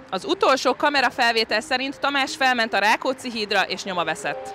Az utolsó kamerafelvétel szerint Tamás felment a Rákóczi hídra és nyoma veszett.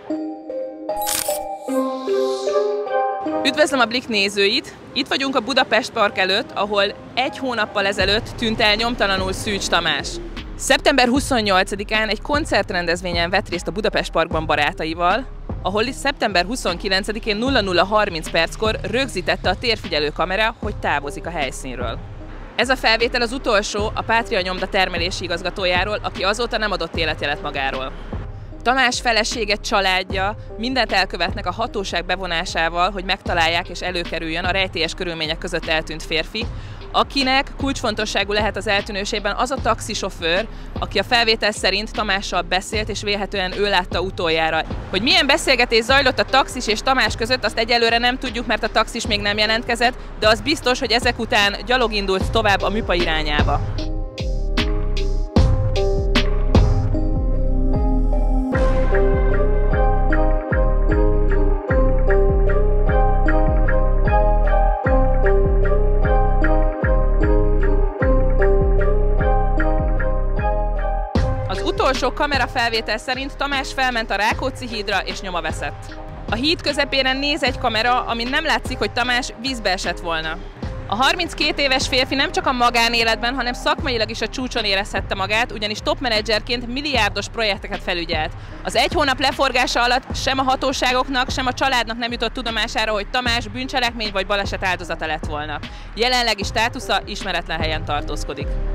Üdvözlöm a Blik nézőit! Itt vagyunk a Budapest Park előtt, ahol egy hónappal ezelőtt tűnt el nyomtalanul Szűcs Tamás. Szeptember 28-án egy koncertrendezvényen vett részt a Budapest Parkban barátaival, ahol szeptember 29-én 00:30 perckor rögzítette a térfigyelő kamera, hogy távozik a helyszínről. Ez a felvétel az utolsó a Pátria Nyomda termelési igazgatójáról, aki azóta nem adott életjelet magáról. Tamás felesége, családja mindent elkövetnek a hatóság bevonásával, hogy megtalálják és előkerüljön a rejtélyes körülmények között eltűnt férfi, akinek kulcsfontosságú lehet az eltűnésében az a taxisofőr, aki a felvétel szerint Tamással beszélt, és vélhetően ő látta utoljára. Hogy milyen beszélgetés zajlott a taxis és Tamás között, azt egyelőre nem tudjuk, mert a taxis még nem jelentkezett, de az biztos, hogy ezek után gyalog indult tovább a műpa irányába. Az utolsó kamerafelvétel szerint Tamás felment a Rákóczi hídra és nyoma veszett. A híd közepére néz egy kamera, amin nem látszik, hogy Tamás vízbe esett volna. A 32 éves férfi nem csak a magánéletben, hanem szakmailag is a csúcson érezhette magát, ugyanis topmenedzserként milliárdos projekteket felügyelt. Az egy hónap leforgása alatt sem a hatóságoknak, sem a családnak nem jutott tudomására, hogy Tamás bűncselekmény vagy baleset áldozata lett volna. Jelenlegi státusza ismeretlen helyen tartózkodik.